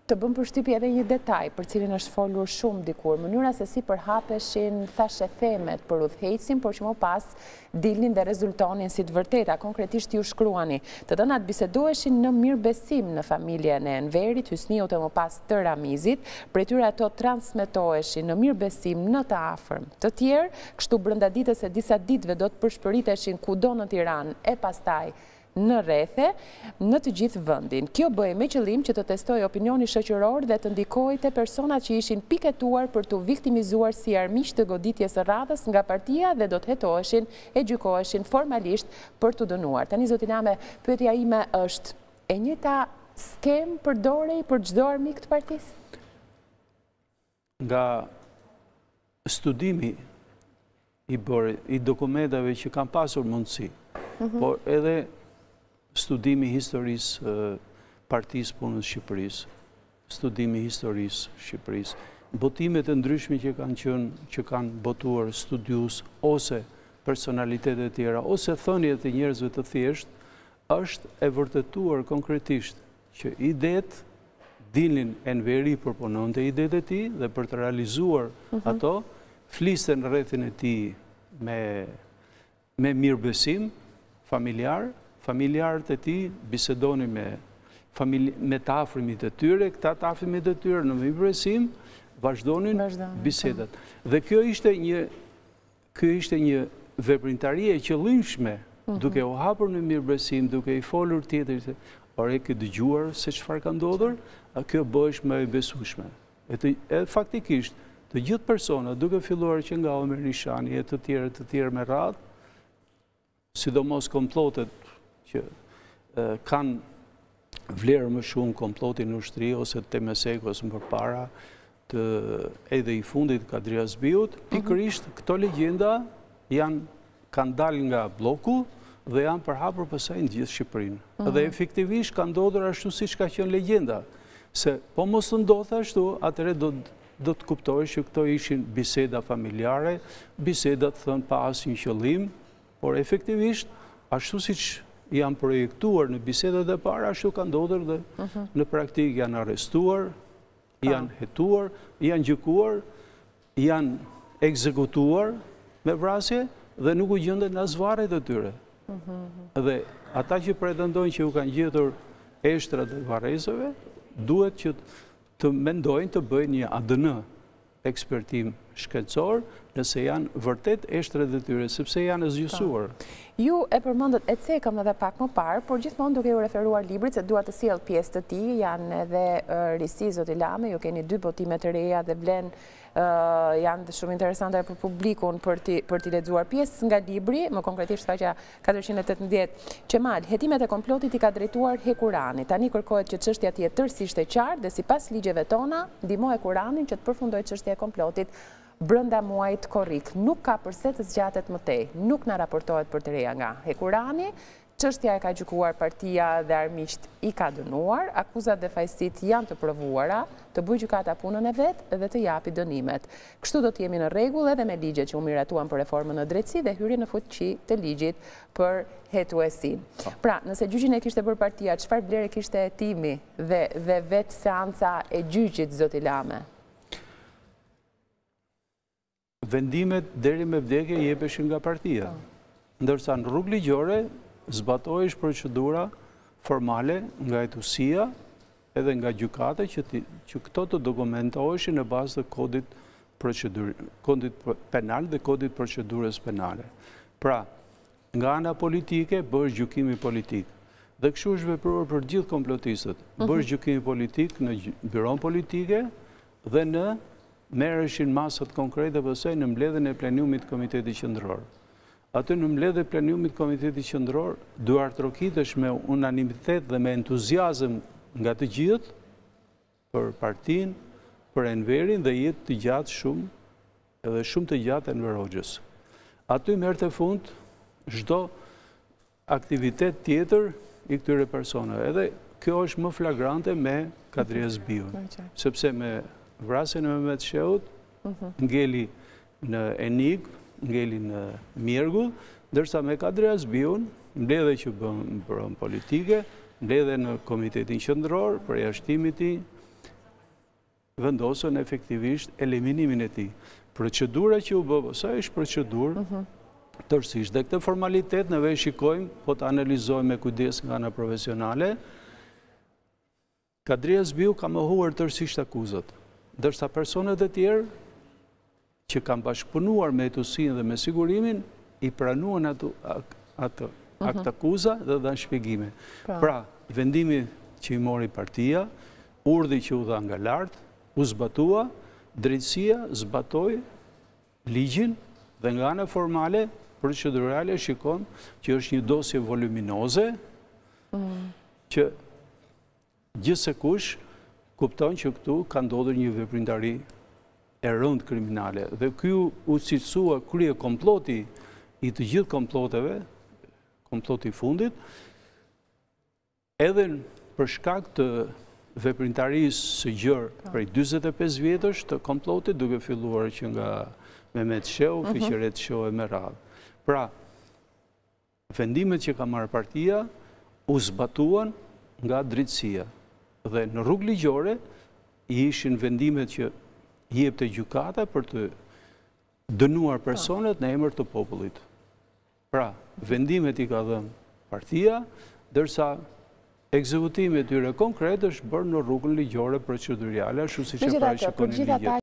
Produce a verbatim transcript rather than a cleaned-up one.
të bëm përshtypje edhe një detaj për cilin është folur shumë dikur, mënyra se si përhapeshin thashe themet për udhëheqësin, por që më pas dilnin dhe rezultonin si të vërteta, konkretisht ju shkruani. Të dhënat bisedoheshin në mirëbesim në familjen e Enverit, Hysniut e më pas të Ramizit, për tyre ato transmetoheshin në mirëbesim në të afërm të tjerë, kështu brenda ditës e disa ditëve do të përshpëriteshin kudo në Tiranë e pastaj në rrethe, në të gjithë vendin. Kjo bëhej me qëllim që të testojë opinioni shoqëror dhe të ndikojë te personat që ishin piketuar për të viktimizuar si armiq të goditjes së radhës nga partia dhe do të hetoheshin e gjykoheshin formalisht për të dënuar. Tani zoti Lame, pyetja ime është, e njëjta skem përdorej për çdo armik të partisë? Nga studimi i bërë i dokumentave që kanë pasur mundësi, por edhe studimi historisë Partisë Punës Shqipërisë, studimi historisë Shqipërisë, botimet e ndryshme që kanë qenë, që kanë botuar studius ose personalitetet tjera, ose thënjet e njerëzve të thjesht, është e vërtetuar konkretisht që idet dilnin Enveri përpunonte idet e tij dhe për të realizuar ato, fliste në rrethin e tij me me mirëbesim familjar, familjarët e tij bisedonin me me të afërmit e tyre, këta të afërmit e tyre në mirëbesim vazhdonin bisedat. Dhe kjo ishte një kjo ishte një veprimtari e qëllimshme, duke u hapur në mirëbesim, duke i folur tjetrit, por e ke dëgjuar se çfarë ka ndodhur, kjo bëhesh më e besueshme. E faktikisht të gjithë personat, duke filluar që nga Omer Nishani e të tjerë të tjerë me radhë, sidomos komplotet që kanë vlerë më shumë, komplotin në ushtri ose të Temesek ose më përpara të edhe i fundit Kadri Hazbiut, pikërisht këto legjenda janë kanë dalë nga bloku dhe janë përhapur pasaj në gjithë Shqipërinë. Dhe efektivisht kanë ndodhur ashtu siç ka qenë legjenda, se po mos të ndodhte ashtu, atëherë do do të kuptojë që këto ishin biseda familjare, biseda të thënë pa asnjë qëllim, por efektivisht ashtu siç janë projektuar në bisedat e para, ashtu ka ndodhur dhe në praktikë janë arrestuar, janë hetuar, janë gjykuar, janë ekzekutuar me vrasje dhe nuk u gjendet në as varret e tyre. Dhe ata që pretendojnë që u kanë gjetur eshtrat e varrezave, duhet që të mendojnë të bëjnë një A D N ekspertim shkencor, nëse janë vërtet eshtrat e tyre, sepse janë zgjësuar. Ju e përmendët e cekëm edhe pak më parë, por gjithmonë duke u referuar librit, se dua të sjell pjesë të tij, janë edhe risi zoti Lame, ju keni dy botime të reja dhe vlen janë shumë interesante për publikun për t'i për t'i lexuar pjesë nga libri, më konkretisht faqja katërqind e tetëmbëdhjetë. Qemal, hetimet e komplotit i ka drejtuar Hekurani. Tani kërkohet që çështja të jetë tërësisht e qartë dhe sipas ligjeve tona, ndihmoj Hekuranin që të përfundojë çështja e komplotit brenda muajit korrik. Nuk ka përse të zgjatet më tej. Nuk na raportohet për të reja nga Hekurani. Çështja e ka gjykuar partia dhe armiqt i ka dënuar, akuzat dhe fajësit janë të provuara, të bëjë gjykata punën e vet dhe të japi dënimet. Kështu do të jemi në rregull edhe me ligjet që u miratuan për reformën në drejtësi dhe hyrjen në fuqi të ligjit për hetuesin. Pra, nëse gjyqin e kishte bërë partia, çfarë vlere kishte hetimi dhe dhe vetë seanca e gjyqit zoti Lame? Vendimet deri me vdekje jepeshin nga partia. Ndërsa në rrugë ligjore zbatohesh procedura formale nga hetuesia edhe nga gjykata që, që këto të dokumentoheshin në bazë të kodit, kodit penal dhe kodit procedurës penale. Pra, nga ana politike bësh gjykimi politik. Dhe kështu është vepruar për gjithë komplotistët. Bësh gjykimi politik në byron politike dhe në merreshin masat konkrete pastaj në mbledhjen e plenumit të Komitetit Qendror. Aty në mbledhje e plenumit të Komitetit Qendror duar trokitesh me unanimitet dhe me entuziazëm nga të gjithë për partinë, për Enverin dhe jetë të gjatë shumë, edhe shumë të gjatë Enver Hoxhës. Aty merrte fund çdo aktivitet tjetër i këtyre personave. Edhe kjo është më flagrante me Kadri Hazbiu, sepse me vrasjen e Mehmet Sheut ngeli në enigmë, ngeli në mjergull, ndërsa me Kadri Hazbiun, mbledhje që bën politike, mbledhje në Komitetin Qendror, përjashtimi i tij, vendosën efektivisht eliminimin e tij. Procedura që u bë, sa është procedurë tërësisht. Dhe këtë formalitet në vej shikojmë, po të analizojmë me kujdes nga ana profesionale, Kadri Hazbiu ka mohuar tërësisht akuzat, ndërsa personat e tjerë që kanë bashkëpunuar me etusin dhe me sigurimin, i pranuan atë akt akuza dhe dhanë shpjegime. Pra, vendimi që i mori partia, urdhri që u dha nga lartë, u zbatua, drejtësia zbatoi ligjin dhe nga ana formale, procedurale shikon që është një dosje voluminoze, që gjithsekush kupton që këtu ka ndodhur një veprimtari e rëndë kriminale. Dhe ky u cilësua krye komploti i të gjithë komploteve, komploti i fundit, edhe për shkak të veprimtarisë së gjerë prej dyzet e pesë vjetësh të komplotit, duke filluar që nga Mehmet Sheu, Fiqeret Sheu e me radhë. Pra, vendimet që ka marrë partia u zbatuan nga drejtësia. Dhe në rrugë ligjore i ishin vendimet që jepte gjykata për të dënuar personat në emër të popullit. Pra, vendimet i ka dhënë partia, dërsa ekzekutimi i tyre konkret është bërë në rrugën ligjore procedurale, ashtu siç e parashikon në ligjet.